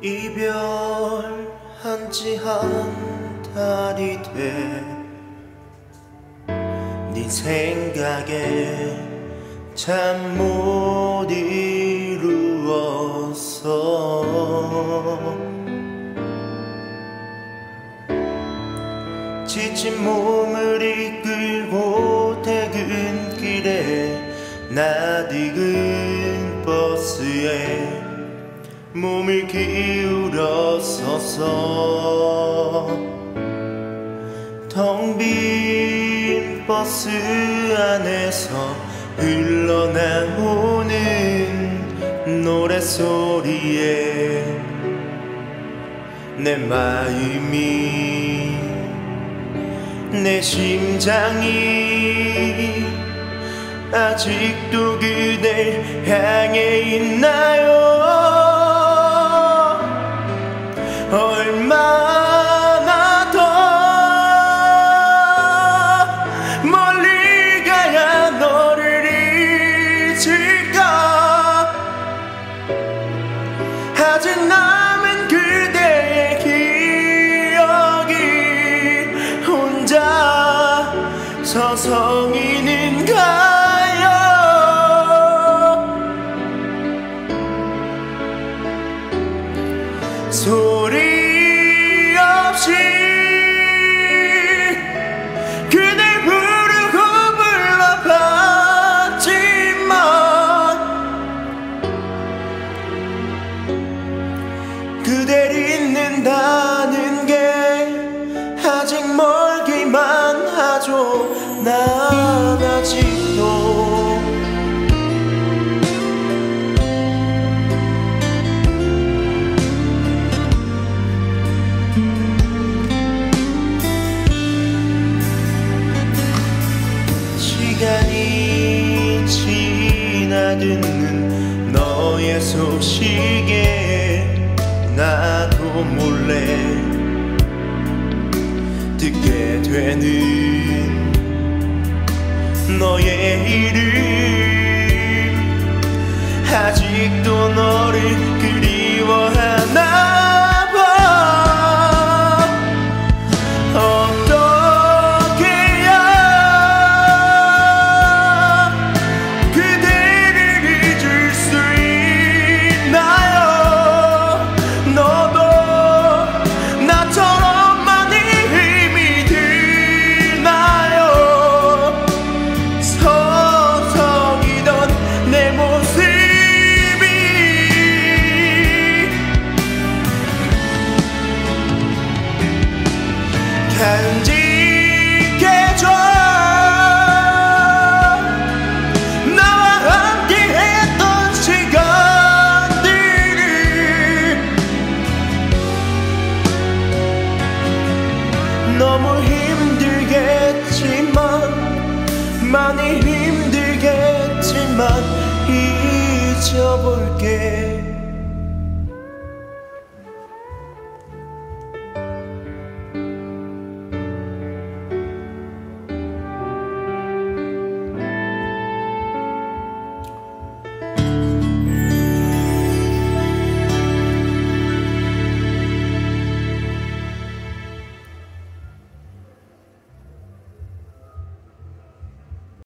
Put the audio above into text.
이별한 지 한 달이 돼 네 생각에 잠 못 이루었어. 지친 몸을 이끌고 퇴근길에 낯익은 버스에 몸을 기울여 서서 텅 빈 버스 안에서 흘러나오는 노랫소리에 내 마음이 내 심장이 아직도 그댈 향해 있나요? 얼마나 더 멀리 가야 너를 잊을까? 아직 남은 그대의 기억이 혼자 서성이는가요? 소리 없이 그댈 부르고 불러봤지만 그댈 잊는다는 게 아직 멀기만 하죠. 난 아직도 시간이 지나듣는 너의 소식에 나도 몰래 듣게 되는 너의 이름. 아직도 너를 그리워하나 간직해줘. 나와 함께했던 시간들을 너무 힘들겠지만 많이 힘들겠지만 잊어볼게.